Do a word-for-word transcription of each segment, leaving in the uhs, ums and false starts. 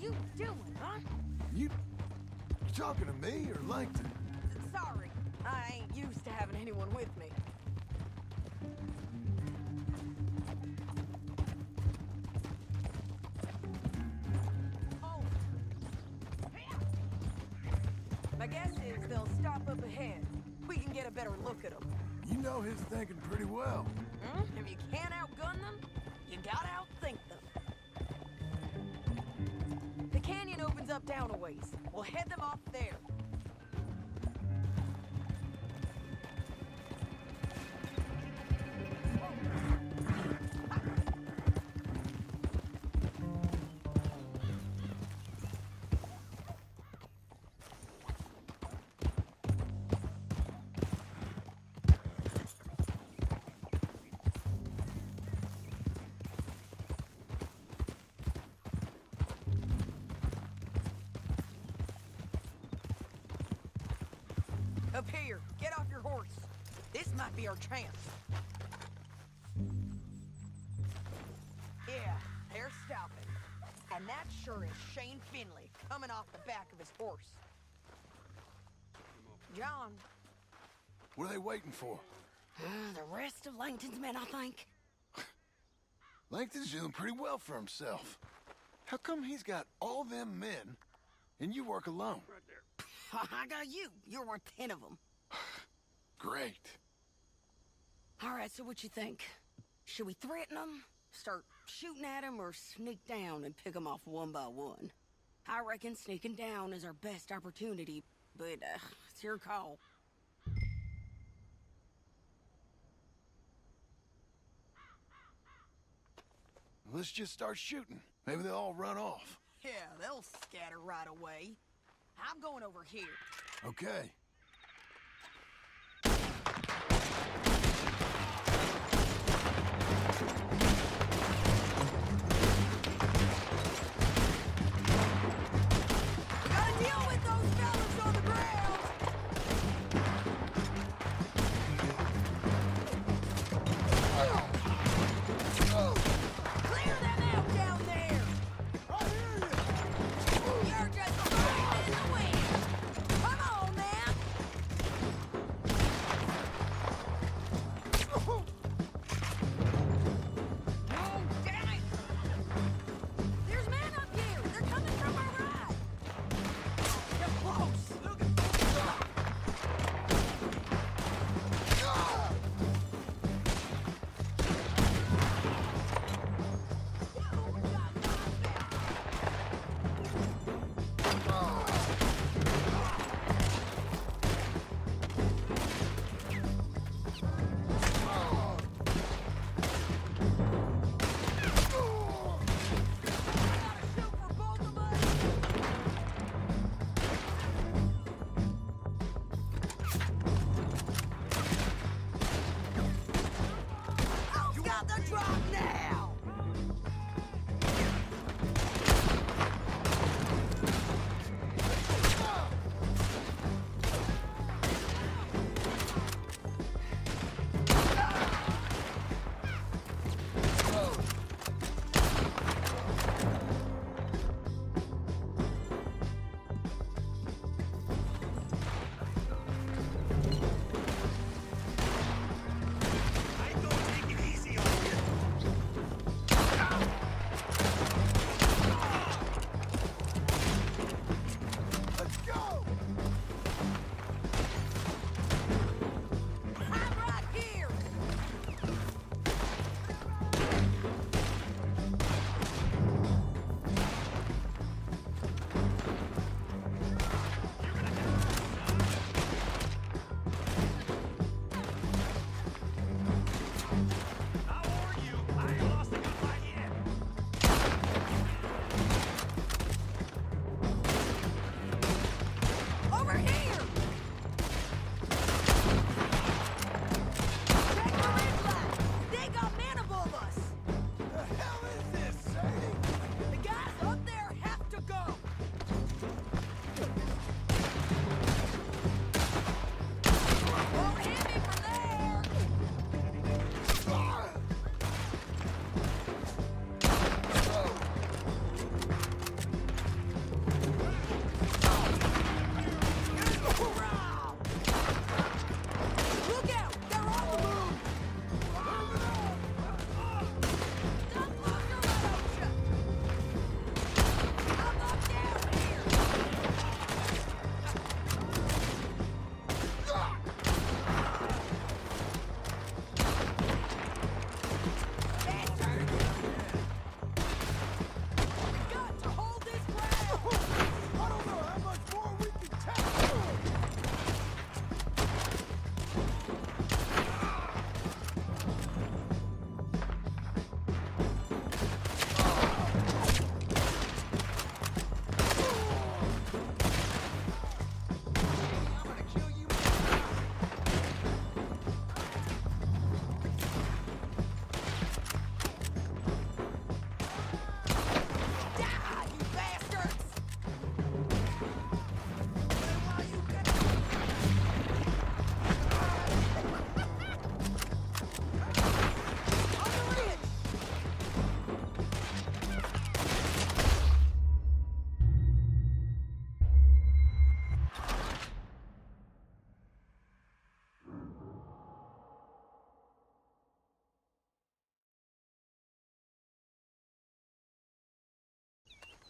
you doing, huh? You... You talking to me or Langton? Sorry, I ain't used to having anyone with me. Oh. My guess is they'll stop up ahead. We can get a better look at them. You know his thinking pretty well. Hmm? If you can't outgun them, you gotta outthink them. The canyon opens up down a ways. We'll head them off there. Up here, get off your horse. This might be our chance. Yeah, they're stopping. And that sure is Shane Finley coming off the back of his horse. John. What are they waiting for? Uh, the rest of Langton's men, I think. Langton's doing pretty well for himself. How come he's got all them men, and you work alone? Right there. I got you. You're worth ten of them. Great. All right, so what you think? Should we threaten them, start shooting at them, or sneak down and pick them off one by one? I reckon sneaking down is our best opportunity, but uh, it's your call. Let's just start shooting. Maybe they'll all run off. Yeah, they'll scatter right away. I'm going over here. Okay. We gotta deal with those fellas on the ground! Clear them out down there! I hear you! You're just flying in the wind! Come on, man!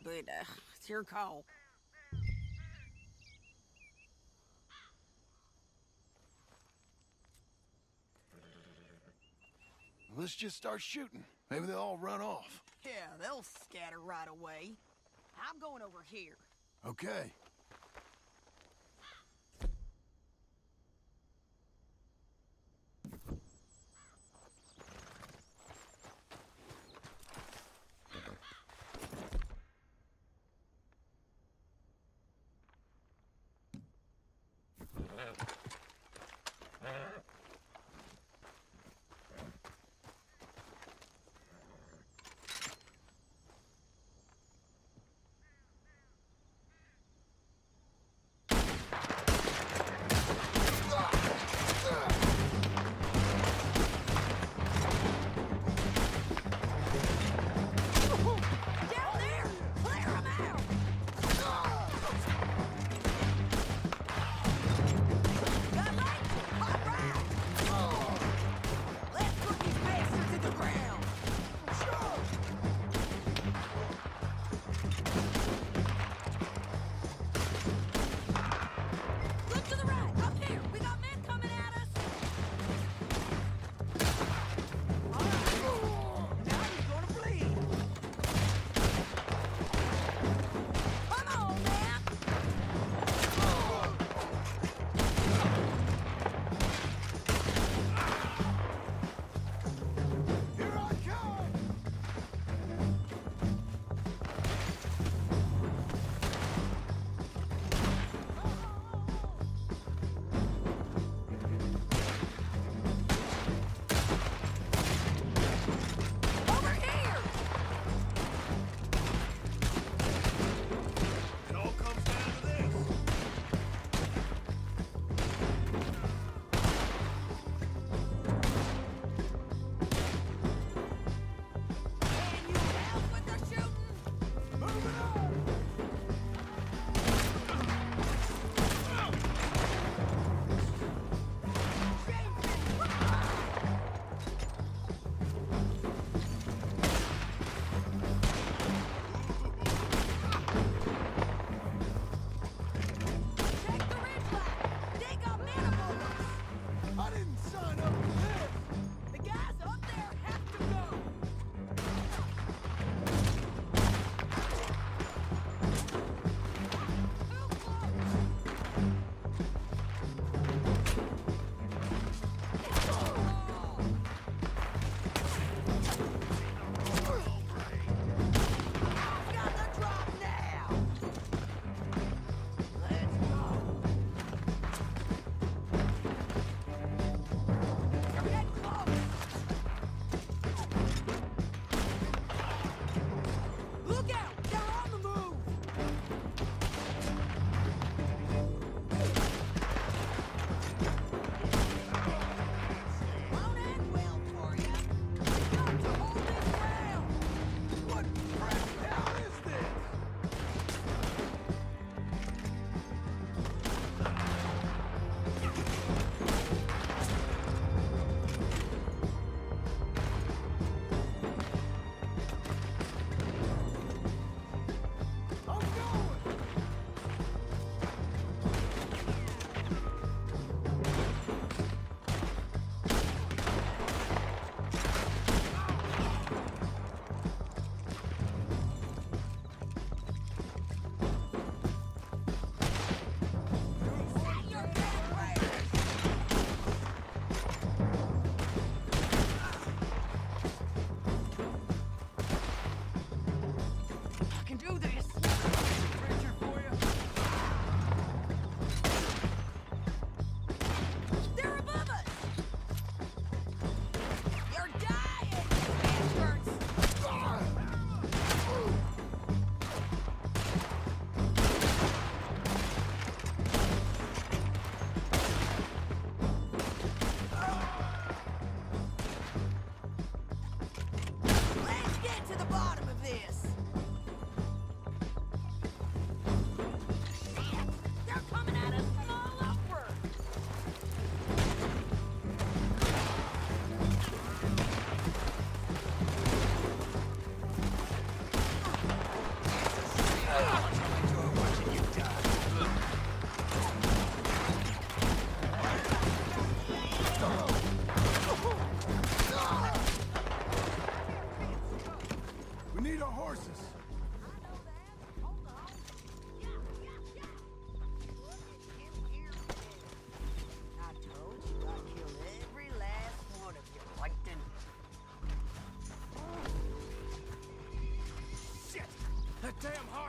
but uh, it's your call. Let's just start shooting. Maybe they'll all run off. Yeah, they'll scatter right away. I'm going over here. Okay.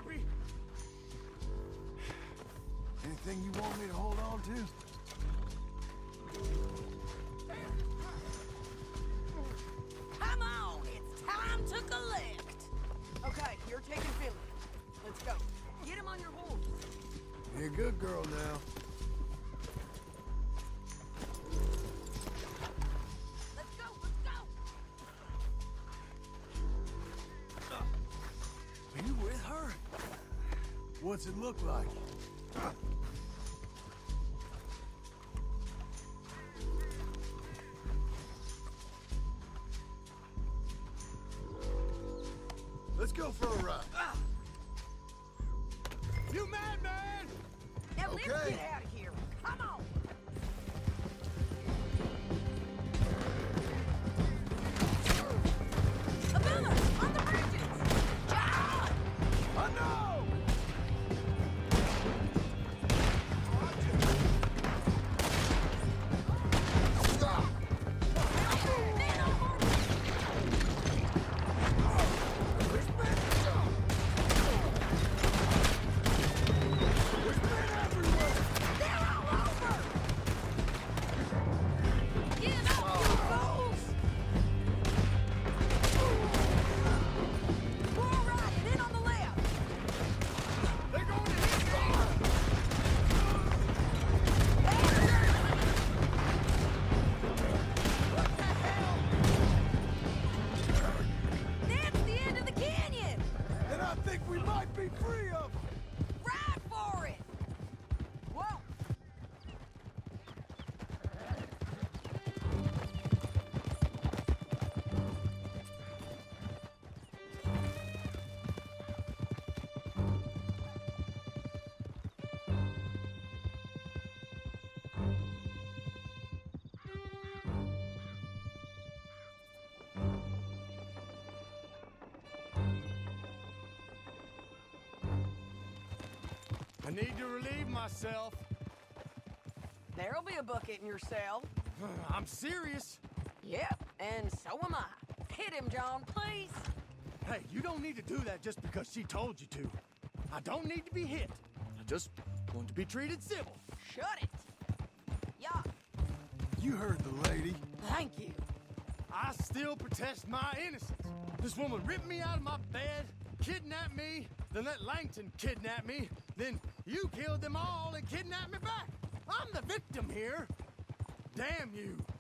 Sharpie! Anything you want me to hold on to? Come on, it's time to collect. Okay, you're taking Finley. Let's go. Get him on your horse. You're a good girl now. Let's go, let's go. Are you with her? What's it look like? Let's go for a ride. Ah. You mad, man? Now let's Okay. get out of here. Come on. Abella, on the bridges! John! I know! Stop! Men on horses! There's men! There's men everywhere! They're all over! Get up, you fools! We're all right, and in on the left! They're going to hit me! What the hell? That's the end of the canyon! And I think we might be free of them! Ride for it! Whoa! I need to relieve myself. There'll be a bucket in your cell. I'm serious. Yep, and so am I. Hit him, John, please. Hey, you don't need to do that just because she told you to. I don't need to be hit. I just want to be treated civil. Shut it. Yeah, You heard the lady. thank you. I still protest my innocence. This woman ripped me out of my bed, kidnapped me, then let Langton kidnap me, then you killed them all and kidnapped me back. I'm the victim here. Damn you.